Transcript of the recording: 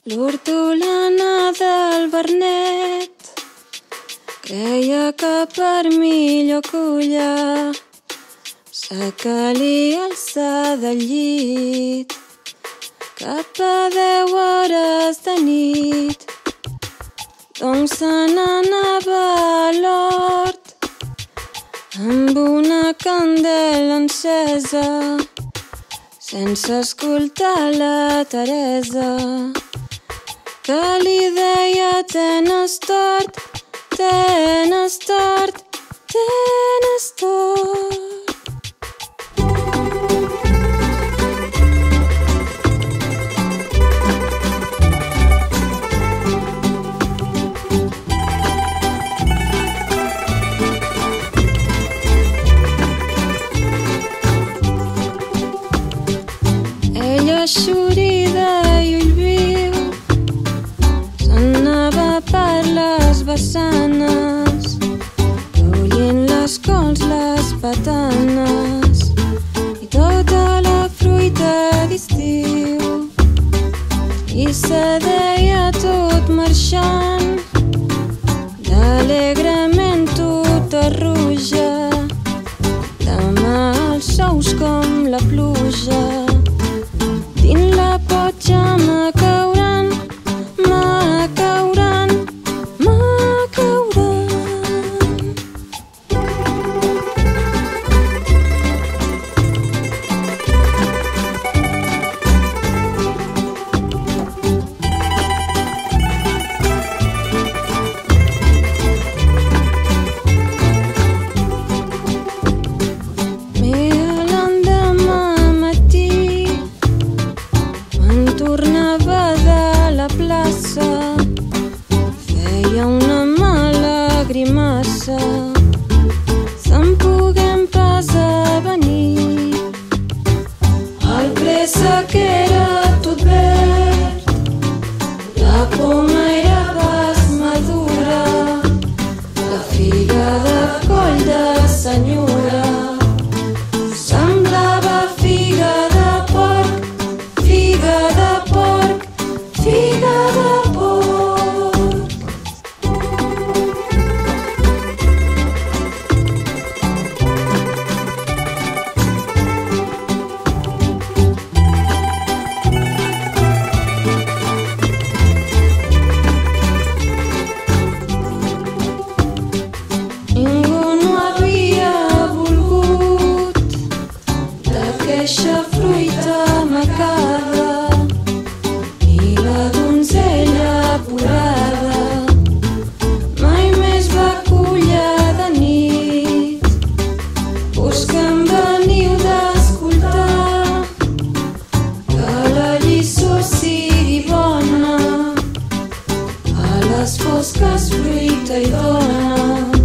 L'hortolana del Vernet creia que per millor collar se calia alçar del llit cap a 10 hores de nit. Doncs se n'anava a l'hort amb una candela encesa sense escoltar la Teresa, que li deia: tenes tort, tenes tort, tenes tort. Ella, eixorida i ull viu, s'anava per les vessanes, collint les cols, les patanes i tota la fruita d'estiu. I se deia tot marxant, d'alegrement tota ruja, demà els ous com la pluja dins la potxa me cauran, me cauran, me cauran. Tornava de la plaça, feia una mala grimassa, se'n poguem pas avenir. El préssec era tot verd, la poma era pas madura, la figa de coll de senyora semblava figa de porc, figa de porc, figa de porc. Ningú no havia volgut d'aqueixa fruita macada, i la donzella apurada mai més va collar de nit. Us que em veniu d'escoltar, que la lliçó sigui bona, a les fosques fruita i dona.